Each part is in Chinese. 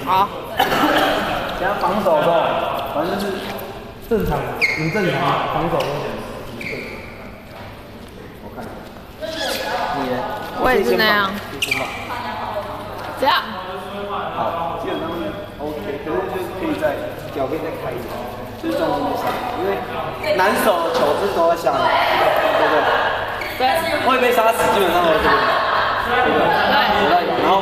好。 等下防守的时候，反正就是正常，很正常防守风险。我看你呢？ 我也是那样。这样。 好，基本上 OK， 可是就是可以在脚可以再开一点，就是重心在下面，因为男手的球是都在下面，对不对？ 对。 会被杀死，基本上都是这边，对不对？对。然后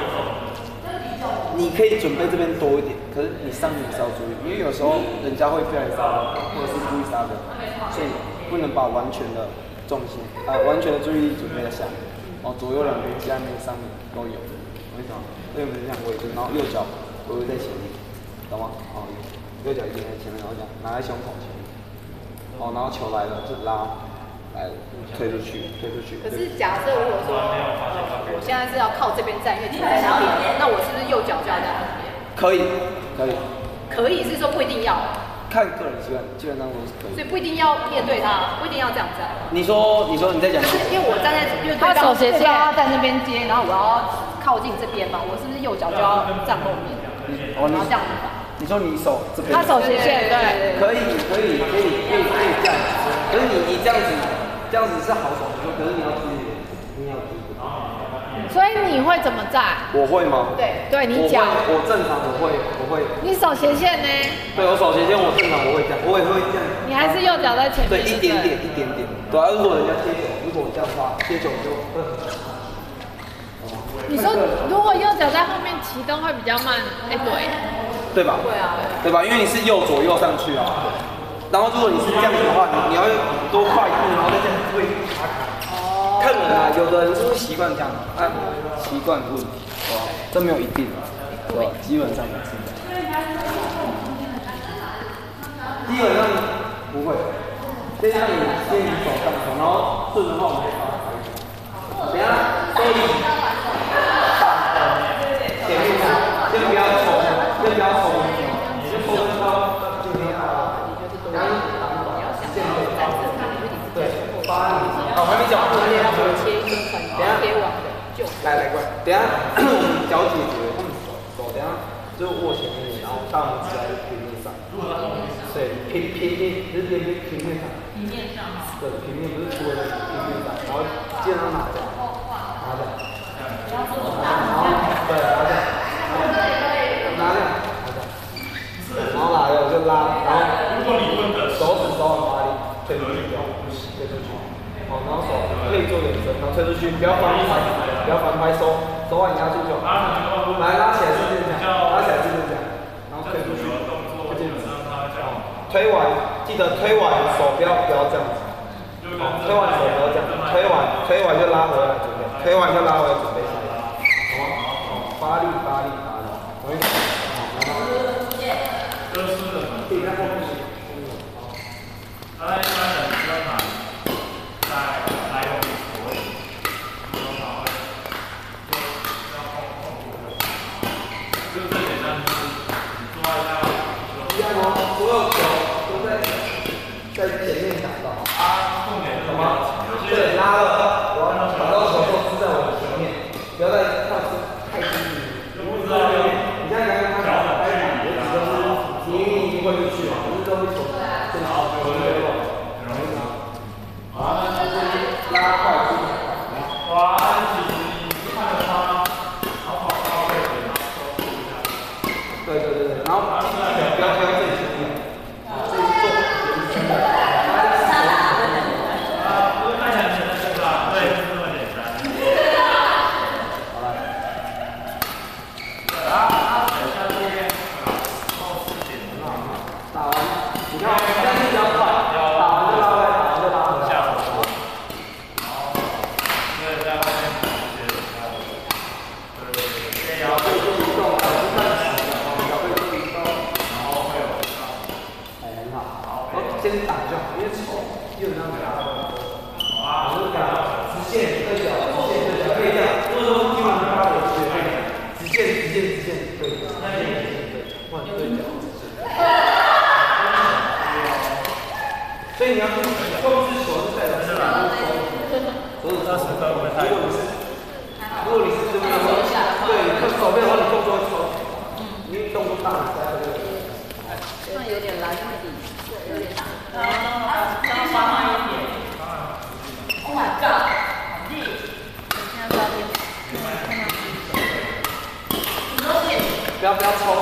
你可以准备这边多一点，可是你上面也是要注意，因为有时候人家会不小心杀的，或者是故意杀的，所以不能把完全的重心完全的注意力准备在下面，左右两边、下面、上面都有。为什么？因为我们这样位置，然后右脚微微在前面，懂吗？右脚一定在前面，然后这样拿在胸口前面，然后球来了就拉，来了推出去，推出去。 可是假设如果说，我现在是要靠这边站，因为停在那边，那我是不是右脚就要在那边？ 可以，可以。 可以是说不一定要。 看个人习惯，基本上都是可以。 所以不一定要面对他，不一定要这样站。 你说你在讲？ 就是因为我站在，因为他手斜线要在那边接，然后我要靠近这边嘛，我是不是右脚就要站后面？然后这样子吧。 你说你手这边？ 他手斜线，对。 可以这样子。可是你这样子是好手，可是你要注意，你要注意。 所以你会怎么站？ 我会吗？ 对，你讲。 我正常我会。 你手斜线呢？ 对，我手斜线我正常我会这样，我也会这样。 你还是右脚在前面？ 对，一点点。对啊，如果人家接球，如果我这样的话，接球就会很长。 你说如果右脚在后面启动会比较慢， 对吧？ 对啊。 对吧？因为你是右左右上去啊。然后如果你是这样子的话，你要多快一步，然后再这样会卡卡。看人啊，有的人是不是习惯这样，习惯问题，这没有一定，对吧？基本上是这样。基本上不会，先让你手上手，然后顺的话我们可以把它抬起来。等下收力，前面看，先不要冲，你就冲到这边啊，然后对，我还没讲。 切一根粉，等下给网的就。 来，过来，等下脚解决，手等下就握前面，然后大拇指在平面上。对，平面，不是平面上。平面上。对，平面不是粗的平面上，然后基本上拿着，然后对，拿着，然后来了就拉，然后手指稍微发力，推出去，推出去。然后手可以做延伸，然后推出去，不要翻拍，手腕压住就好。来，拉起来是这样，然后推出去，就这样子。推完记得推完手不要这样子，推完手不要这样，推完就拉回来准备，推完就拉回来准备下来，好吗？发力，同意。可以在后面。所有球都在前面打到，好吗？对，拉了，我要打到球后是在我的前面，不要再靠太近。 不要抽。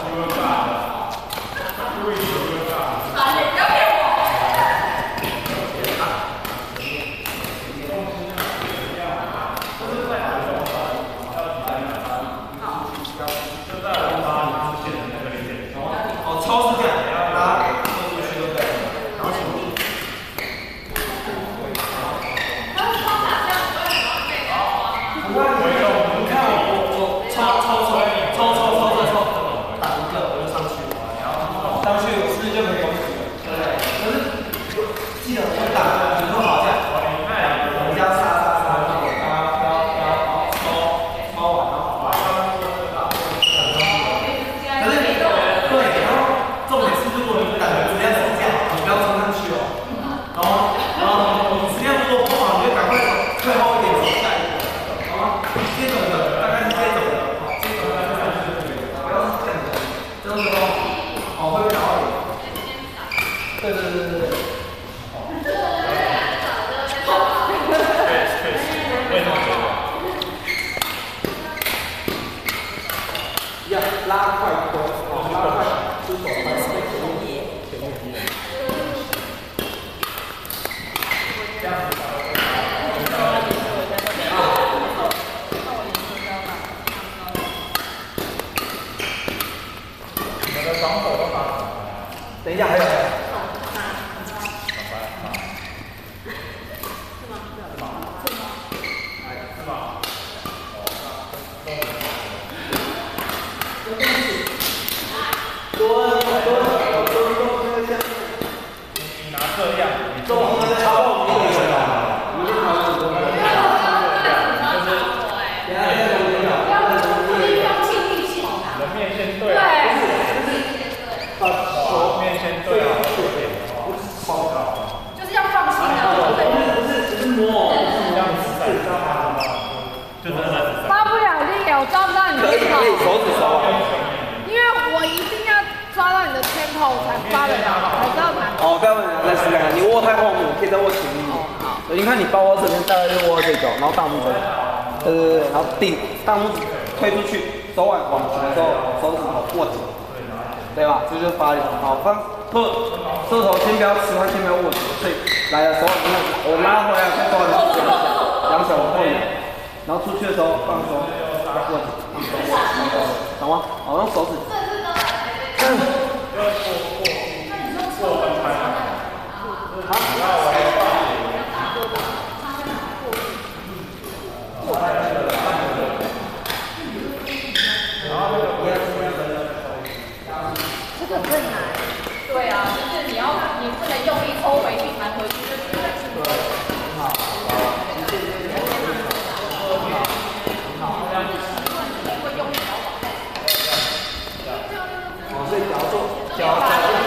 等一下，还有。 发不了力，我抓不到你的 tempo。 可以手指收啊。 因为我一定要抓到你的 tempo 才发得了，才知道弹。 哦，不要问，再试看看，你握太后面，可以再握前面。你看你包窝这边，大概就握到这脚，然后大拇指，对，然后顶大拇指推出去，手腕往前的时候，手指头握紧，对吧？这就是发力。好，射手先不要吃，先不要握紧，所以来了手腕握紧，我拉回来，再手腕两手往后移，然后出去的时候放松，握紧，懂吗？好，用手指。 这个最难。 对啊，就是你不能用力抽回去弹回去，就很好。 所以脚做脚。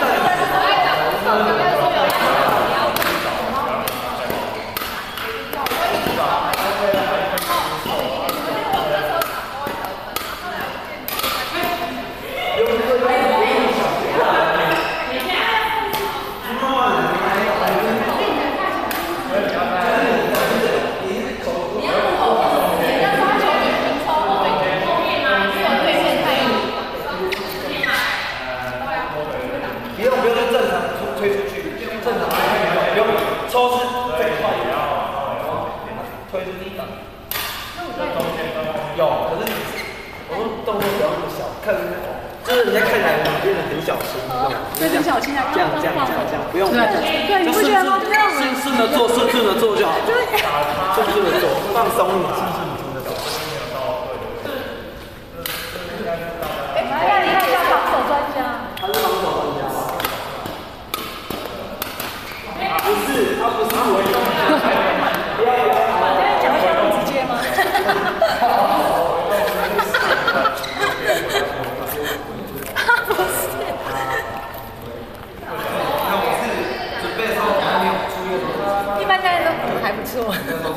抽是最快的，推是第一档。有，可是我说动作不要那么小，看就是人家看起来变得很小心，你知道吗？ 对，很小心啊， 这样，不用。 对，你不觉得吗？就这样子， 顺着做就好，顺着做，放松你，顺着做。 来，你看一下防守专家。 他是防守专家吗？不是，他不是回动。不要， 我今天讲一下那么直接吗？不是。 准备的时候还没有出力。 一般大家都还不错。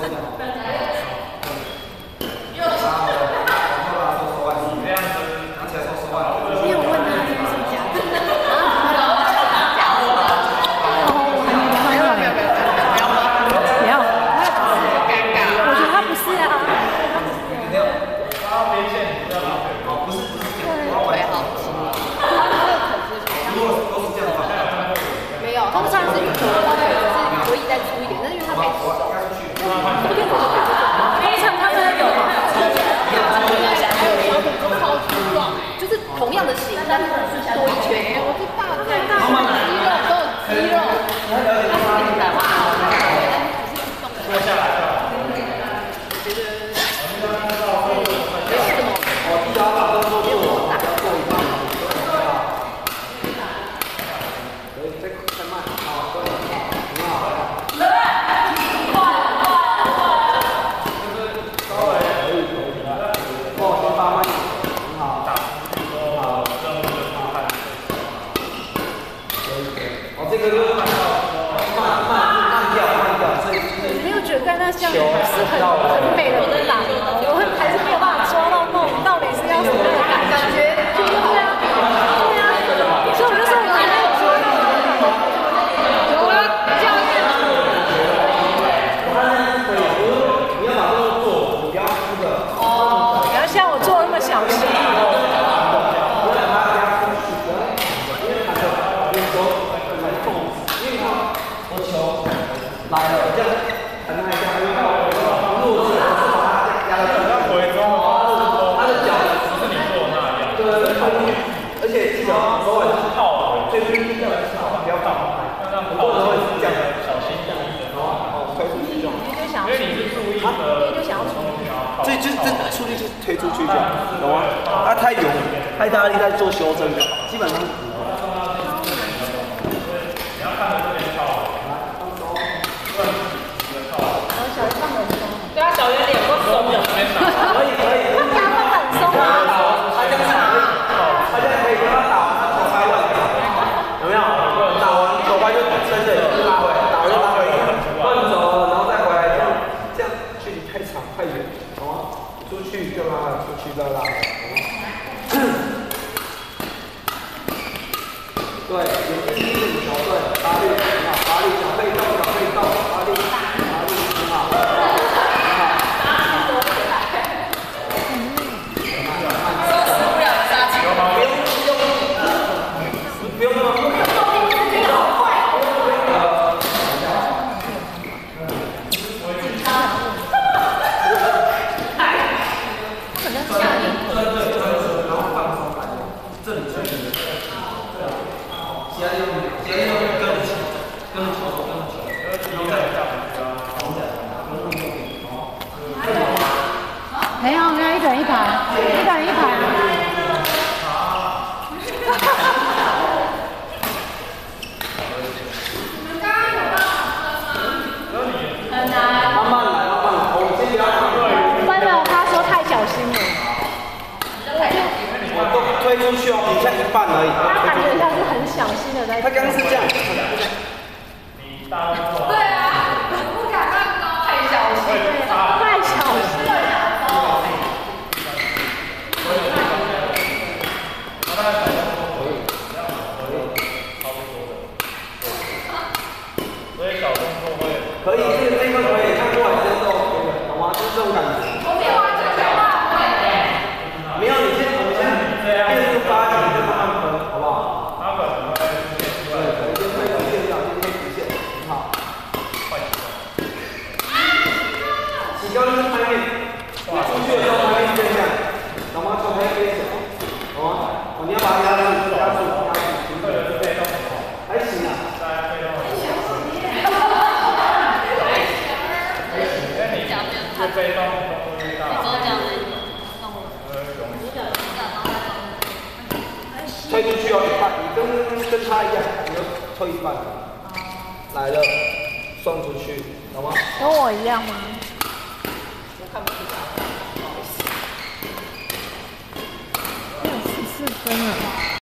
因为我问他是不是假的，不要，我觉得他不是啊。 记得要把动作做完，不要做一半。可以，再慢，好，对，很好。稍微可以，哦，先发慢一点，很好。哦，这个就是慢调，所以没有觉得在那项是很美的打，我还是没有办法抓到那种到底是要什么样的感觉。对啊，所以我就说我还没有抓到。 有啊，教练。 你要把这个做，你不要那个。 哦，不要像我做的那么小心。 来了，这样弹他一下，因为弱势，是把他压到地上。他的脚不是你做的那样。对，而且记得手腕是靠最低这样靠，不要靠。很多人会这样小心翼翼的，哦，推出去就好。 因为你是注意的，就想要出去。 这出力就推出去就好，懂吗？他太勇，太大力在做修正就好，基本上。 对啊，小圆脸都松了。 可以， 他压会很松啊。 他这样可以跟他打，他头拍乱打，有没有？打完手拍就真的拉回，打完就拉回，乱走了，然后再回来，这样距离太长太远，懂吗？出去就拉了，出去再拉，懂吗？对，眼睛盯着你球，对，发力，很好，发力，脚背动，发力，很好。不用那么没有，一个人一排。 推出去哦，你像一半而已。 他感觉像是很小心的在。 他刚刚是这样。 对啊，不敢乱高，太小心了，太小心了。 可以，这个可以看过来接受，好吗？就是这种感觉。 我没有完全没办法会。 没有，我们现在变出8级，就慢慢分，好不好？对，先推直线，先推直线，很好。起高就是拍面，出去的时候拍面变向，懂吗？球拍飞走，懂吗？你要把它压住，还行啊。 被动推出去哦，一半，你跟他一样，你就推一半。来了，送出去，懂吗？ 跟我一样吗？ 我看不出来，不好意思。 14分了。